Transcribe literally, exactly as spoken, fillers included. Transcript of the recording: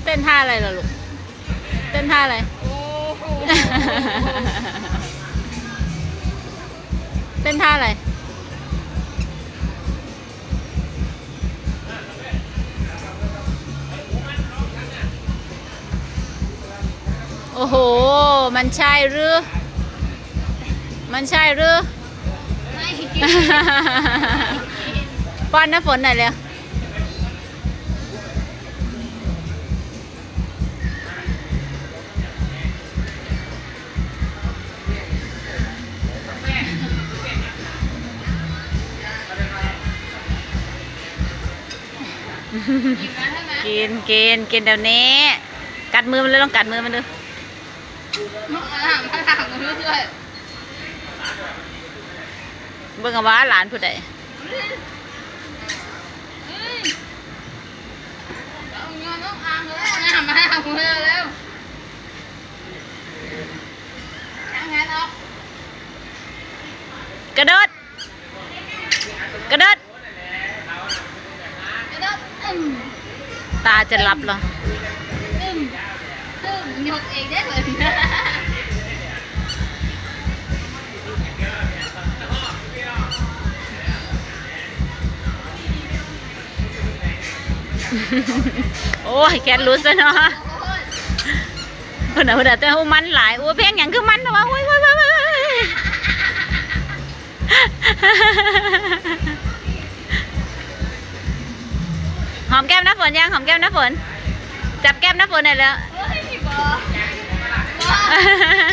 ต้นท่าอะไรล่ะลูกเต้นท่าอะไรเต้นท่าอะไรโอ้โหมันใช่หรือมันใช่หรือป้อนน้ำฝนหน่อยเร็วกินกินกินเดี๋ยวนี้กัดมือมันเลยลองกัดมือมันดูเบิ่งว่าหลานผู้ใดกระโดดกระโดดตาจะหลับเหรอตึ้มตึ้มยกเองได้เลยโอ้ยแกรู้ซะเนาะเพื่อนเพื่อนแต่หูมันหลายโอ้เพลงอย่างคือมันนะวะโอ้ยโอ้ยโอ้ยหอมแก้มน้ำฝนยังหอมแก้มน้ำฝนจับแก้มน้ำฝนหน่อยแล้ว